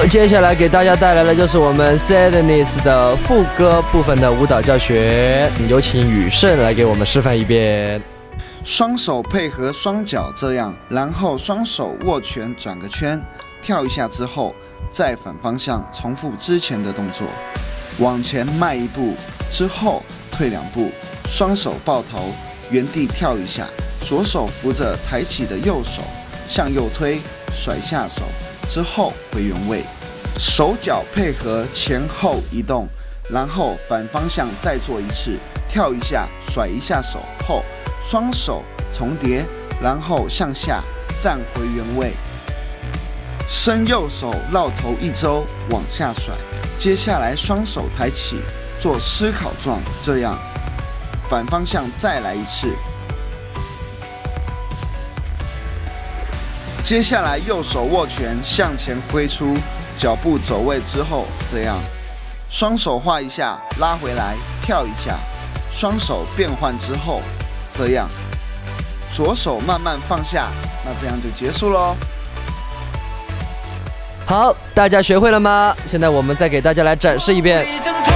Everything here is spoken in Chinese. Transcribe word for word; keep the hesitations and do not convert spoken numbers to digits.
好，接下来给大家带来的就是我们 Sadness 的副歌部分的舞蹈教学，有请雨盛来给我们示范一遍。 双手配合双脚这样，然后双手握拳转个圈，跳一下之后，再反方向重复之前的动作，往前迈一步，之后退两步，双手抱头，原地跳一下，左手扶着抬起的右手，向右推，甩下手。 之后回原位，手脚配合前后移动，然后反方向再做一次，跳一下，甩一下手后，双手重叠，然后向下站回原位，伸右手绕头一周往下甩，接下来双手抬起做思考状，这样反方向再来一次。 接下来右手握拳向前挥出，脚步走位之后，这样，双手画一下，拉回来，跳一下，双手变换之后，这样，左手慢慢放下，那这样就结束喽。 好，大家学会了吗？现在我们再给大家来展示一遍。